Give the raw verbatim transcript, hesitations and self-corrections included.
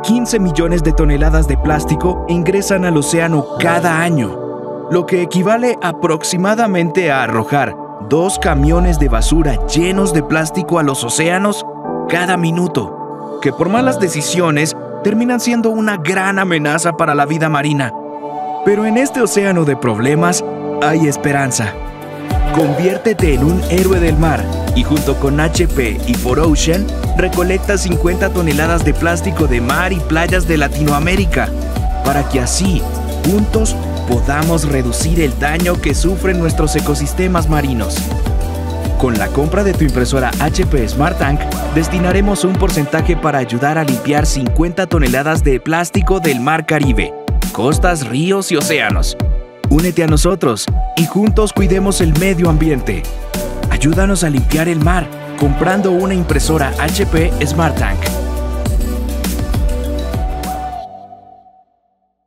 quince millones de toneladas de plástico ingresan al océano cada año, lo que equivale aproximadamente a arrojar dos camiones de basura llenos de plástico a los océanos cada minuto, que por malas decisiones terminan siendo una gran amenaza para la vida marina. Pero en este océano de problemas hay esperanza. Conviértete en un héroe del mar y junto con H P y cuatro Ocean recolecta cincuenta toneladas de plástico de mar y playas de Latinoamérica para que así, juntos, podamos reducir el daño que sufren nuestros ecosistemas marinos. Con la compra de tu impresora H P Smart Tank, destinaremos un porcentaje para ayudar a limpiar cincuenta toneladas de plástico del Mar Caribe, costas, ríos y océanos. Únete a nosotros y juntos cuidemos el medio ambiente. Ayúdanos a limpiar el mar comprando una impresora H P Smart Tank.